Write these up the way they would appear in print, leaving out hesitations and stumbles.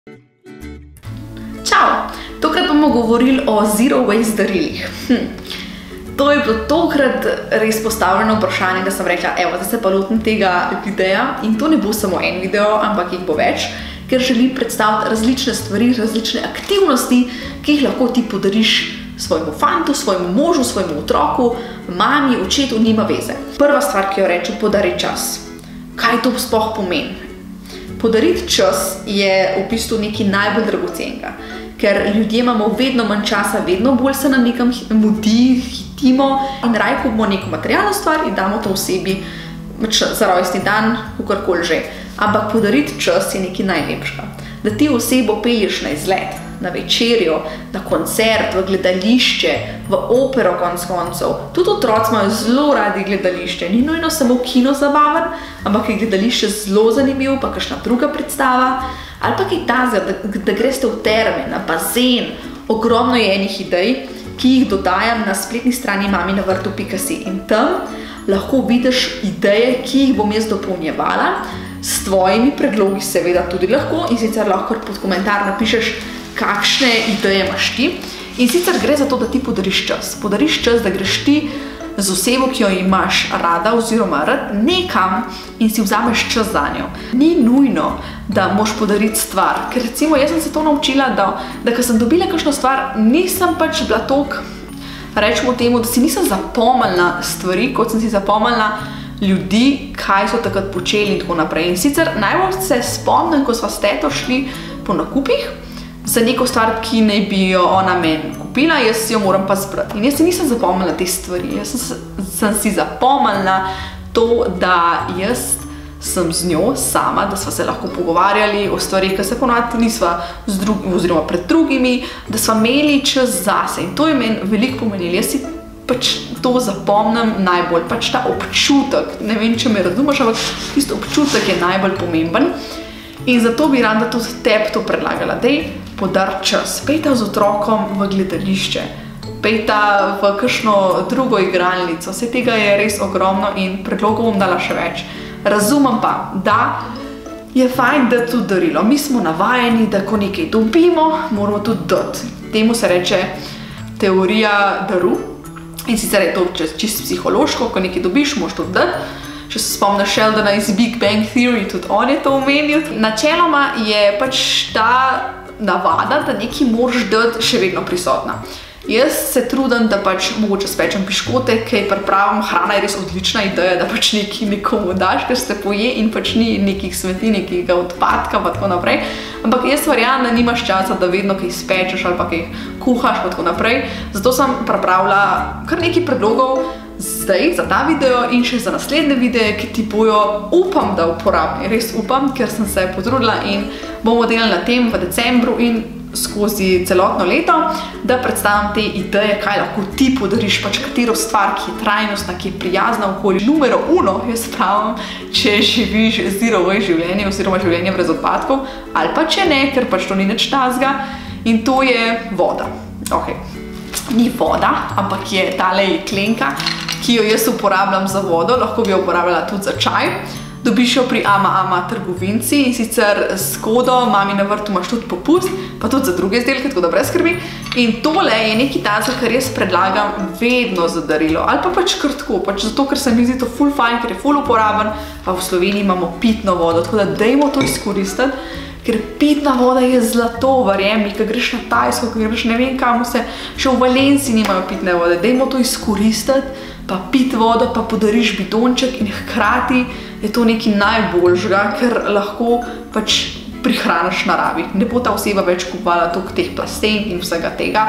Čau! Tokrat bomo govorili o zero waste darilih. To je bilo tokrat res postavljeno vprašanje, da sem rekla, evo, zdaj se pa lotim tega videa in to ne bo samo en video, ampak jih bo več, ker želim predstaviti različne stvari, različne aktivnosti, ki jih lahko ti podariš svojemu fantu, svojemu možu, svojemu otroku, mami, očetu, nima veze. Prva stvar, ki jo rečem, podari čas. Kaj to sploh pomeni? Podariti čas je v bistvu nekaj najbolj dragocenega, ker ljudje imamo vedno manj časa, vedno bolj se nam nekam mudi, hitimo in raje kupimo neko materialno stvar in damo to osebi za rojstni dan, kakorkoli že. Ampak podariti čas je nekaj najlepšega. Da ti osebo pelješ na izlet, na večerjo, na koncert, v gledališče, v opero konec koncev. Tudi otroci imajo zelo radi gledališče. Ni nujno samo kino zabaven, ampak je gledališče zelo zanimivo, pa kakšna druga predstava. Ali pa kaj tazga, da greste v terme, na bazen. Ogromno je enih idej, ki jih dodajam na spletni strani maminavrtu.si in tam lahko vidiš ideje, ki jih bom jaz dopolnjevala, s tvojimi predlogi seveda tudi lahko in sicer lahko pod komentar napišeš, kakšne ideje imaš ti. In sicer gre za to, da ti podariš čas. Podariš čas, da greš ti z osebo, ki jo imaš rada oziroma rad, nekam in si vzameš čas za njo. Ni nujno, da moš podariti stvar. Ker recimo jaz sem se to naučila, da ko sem dobila kakšno stvar, nisem pač bila toliko, rečemo temu, da si nisem zapomnila stvari, kot sem si zapomnila ljudi, kaj so takrat počeli in tako naprej. In sicer najbolj se spomnim, ko sva s teto šli po nakupih za neko stvar, ki naj bi jo ona meni kupila, jaz si jo moram pa zbrati. In jaz si nisem zapomnila te stvari. Jaz sem si zapomnila to, da jaz sem z njo sama, da sva se lahko pogovarjali o stvarih, ki se ponovadi nisva oziroma pred drugimi, da sva imeli čas zase. In to je meni veliko pomenilo. Jaz si pač to zapomnim najbolj, pač ta občutek, ne vem, če me razumeš, ampak tisto občutek je najbolj pomemben in zato bi rada tudi tebi to predlagala, dej podar čas, pejta z otrokom v gledališče, pejta v kakšno drugo igralnico, vse tega je res ogromno in predlogov bom dala še več. Razumem pa, da je fajn dati tudi darilo, mi smo navajeni, da ko nekaj dobimo, moramo tudi dati. Temu se reče teorija daru. In sicer je to čisto psihološko, ko nekaj dobiš, moraš to dati. Če se spomniš Sheldona iz Big Bang Theory, tudi on je to omenil. Načeloma je pač ta navada, da nekaj moraš dati, še vedno prisotna. Jaz se trudim, da pač mogoče spečem piškote, kaj pripravim, hrana je res odlična ideja, da pač nekaj nekomu daš, ker se poje in pač ni nekih smeti, nekega odpadka pa tako naprej. Ampak jaz verjamem, da nimaš časa, da vedno kaj spečeš ali pa kaj kuhaš pa tako naprej. Zato sem pripravila kar nekaj predlogov zdaj za ta video in še za naslednje videe, ki ti bojo, upam, da uporabni. Res upam, ker sem se potrudila in bomo delali na tem v decembru in skozi celotno leto, da predstavim te ideje, kaj lahko ti podariš, pač katero stvar, ki je trajnostna, ki je prijazna okolju. Numero uno, jaz pravim, če živiš zero waste življenje oziroma življenje brez odpadkov, ali pa če ne, ker pač to ni nič tazga in to je voda. Ok, ni voda, ampak je tale jeklenka, ki jo jaz uporabljam za vodo, lahko bi jo uporabljala tudi za čaj. Dobiš jo pri Ama trgovinci in sicer s kodo Mami na vrtu imaš tudi popust, pa tudi za druge izdelke, tako da brez skrbi. In tole je nekaj tazga, kar jaz predlagam vedno za darilo. Ali pa pač kar tako, pač zato, ker se mi zdi to ful fajn, ker je ful uporaben, pa v Sloveniji imamo pitno vodo, tako da dajmo to izkoristiti, ker pitna voda je zlato, verjemi, ko greš na Tajsko, ko greš ne vem kam vse, še v Valenciji nimajo pitne vode, dajmo to izkoristiti, pa pit vodo, pa podariš bidonček in hkrati je to nekaj najboljšega, ker lahko pač prihraniš naravi. Ne bo ta oseba več kupovala toliko teh plastenk in vsega tega.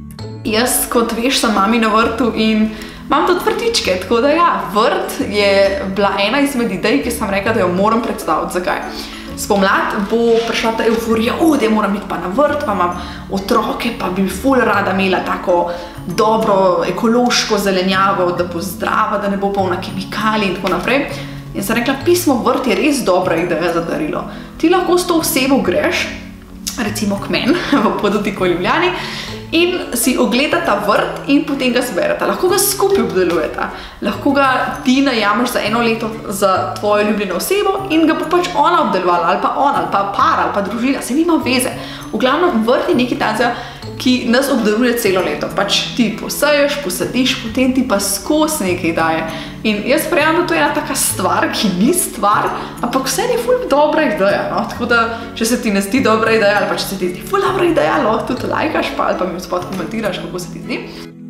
Jaz, kot veš, sem Mami na vrtu in imam tudi vrtičke, tako da ja, vrt je bila ena izmed idej, ki sem rekla, da jo moram predstaviti. Zakaj? Spomlad bo prišla ta euforija, da moram iti pa na vrt, pa imam otroke, pa bi ful rada imela tako dobro ekološko zelenjavo, da bo zdrava, da ne bo polna kemikalij in tako naprej. In sem rekla, pismo vrt je res dobra ideja za darilo. Ti lahko s to osebo greš recimo k meni v Podutiku v Ljubljani in si ogledata vrt in potem ga zbereta. Lahko ga skupaj obdelujeta. Lahko ga ti najameš za 1 leto za tvojo ljubljeno osebo in ga bo pač ona obdelovala, ali pa ona, ali pa par, ali pa družina, se nima veze. V glavnem vrt je nekaj takega, ki nas obdeluje celo leto. Pač ti poseješ, posadiš, potem ti pa skozi nekaj daje. In jaz verjamem, da to je ena taka stvar, ki ni stvar, ampak vse je ful dobra ideja, no? Tako da, če se ti ne zdi dobra ideja, ali pa če se ti zdi ful dobra ideja, lahko tudi lajkaš pa, ali pa mi spod komentiraš, kako se ti zdi.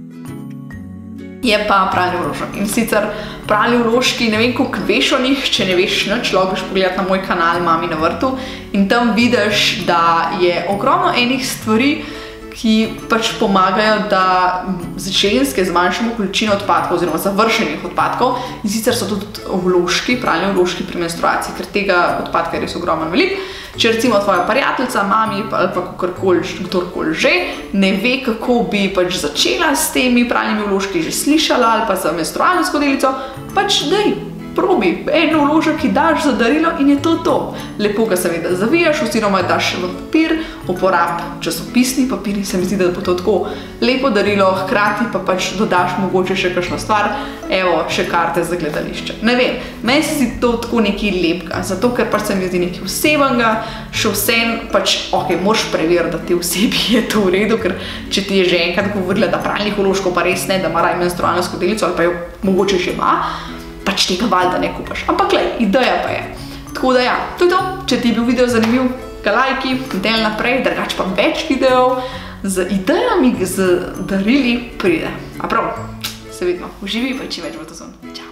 Je pa pralni vložek. In sicer pralni vložki, ne vem, koliko veš o njih, če ne veš nič, lahko greš pogledati na moj kanal Mami na vrtu in tam vidiš, da je ogromno enih stvari, ki pač pomagajo, da ženske zmanjšamo količino odpadkov oziroma završenih odpadkov. In sicer so tudi vložki, pralni vložki pri menstruaciji, ker tega odpadka je res ogromno veliko. Če recimo tvoja prijateljica, mami ali pa kdorkoli že, ne ve, kako bi pač začela s temi pralnimi vložki, že slišala ali pa za menstrualno skodelico, pač daj, probi en vložek, ki daš za darilo in je to. Lepo ga seveda zavijaš oziroma daš v papir, uporab časopisni papir in se mi zdi, da bo to tako lepo darilo, hkrati pa pač dodaš mogoče še kakšno stvar, evo, še karte za gledališče. Ne vem, meni se zdi to tako nekaj lepega, zato ker pač se mi zdi nekaj osebnega, še vsem pač, ok, moraš preveriti, da te osebi je to v redu, ker če ti je že enkrat govorila, da pralnih vložkov pa res ne, da ima raje menstrualno skodelico ali pa jo mogoče že ima, pač tega valjda ne kupaš. Ampak glej, ideja pa je. Tako da ja, to je to. Če ti je bil video zanimiv, ga lajki, del naprej, drugače pa več videov z idejami, z darili pride. A prav, se vidimo. Uživi pa čim več v to zon. Čau.